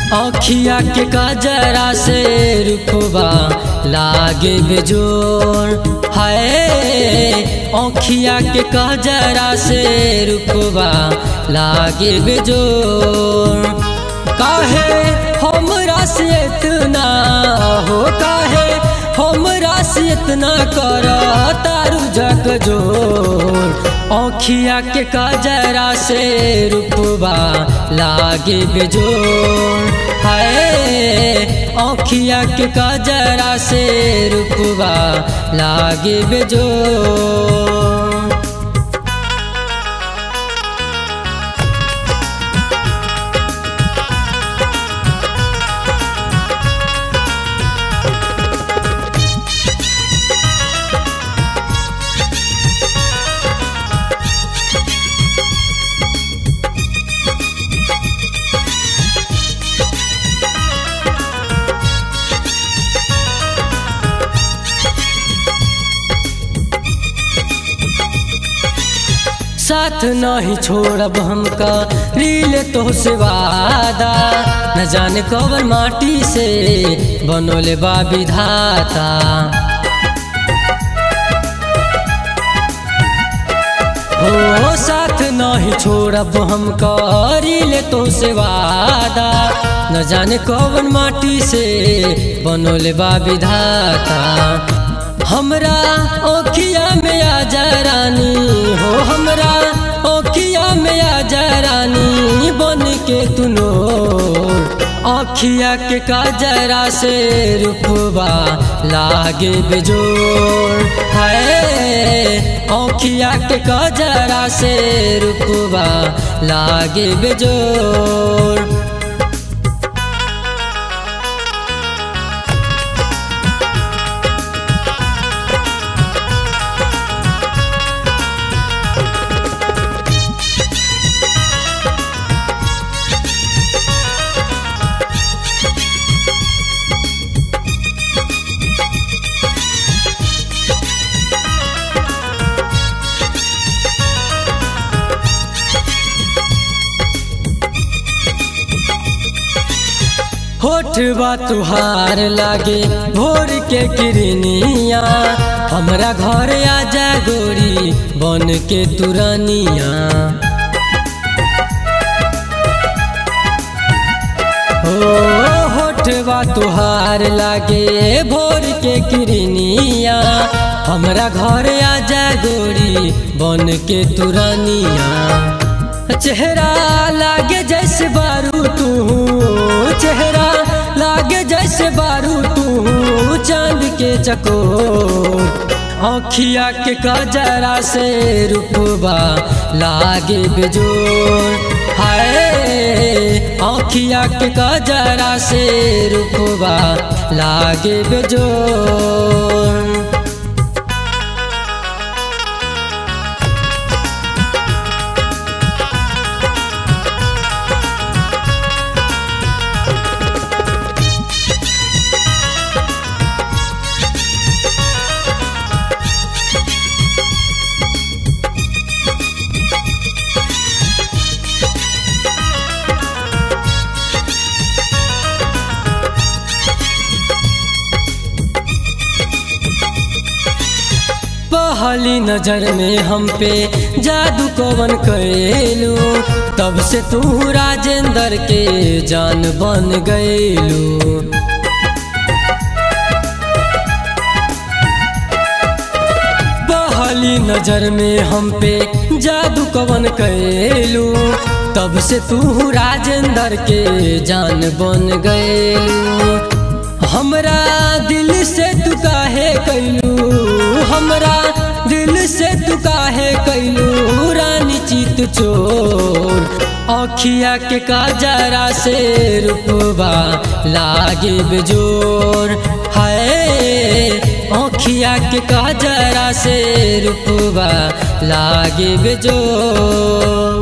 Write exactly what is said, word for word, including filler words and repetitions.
अखिया के कजरा से रूपवा लागे बेजोर हाय। अखिया के कजरा से रूपवा लागे बेजोर। काहे हमरा से इतना हो, काहे हमरा से इतना कर तारू जग जोर। अखिया के कजरा से रूपवा लागे बेजोर हाय। अखिया के कजरा से रूपवा लागे बेजोर। साथ नहीं छोड़ब हमका रीले तो से वादा। न जाने कवन माटी से बनोले बा विधाता। हो साथ नहीं छोड़ब हमका रीले तो से वादा। न जाने कवन माटी से बनोले बा विधाता। हमरा ओखिया में आजा रानी हो, हमरा ओखिया में आजा रानी बन के तुनो। अखिया के कजरा से रूपवा लागे बेजोर हाय। अखिया के कजरा से रूपवा लागे बेजोर। होठवा तुहार लागे भोर के किरनिया। हमरा घर आजा गोरी बन के तुरनिया। हो होठवा तुहार लागे भोर के किरनिया। हमरा घर आजा गोरी बन के तुरनिया। चेहरा लागे जैसे बारू तू, चेहरा लागे जैसे बारू तू चांद के चकोर। अखिया के कजरा से रूपवा लागे बेजोर हाय। अखिया के कजरा से रूपवा लागे बेजोर। पहली नजर में हम पे जादू कवन कैलू। तब से तू राजेंद्र के जान बन गैलू। पहली नजर में हम पे जादू कवन कैलू। तब से तू राजेंद्र के जान बन गैलू। हमरा दिल से तू काहे कैलू, हमरा दिल से तू काहे कैलू रानी चित चोर। अखिया के कजरा से रूपवा लागे बेजोर हाय। अखिया के कजरा से रूपवा लागे बेजोर।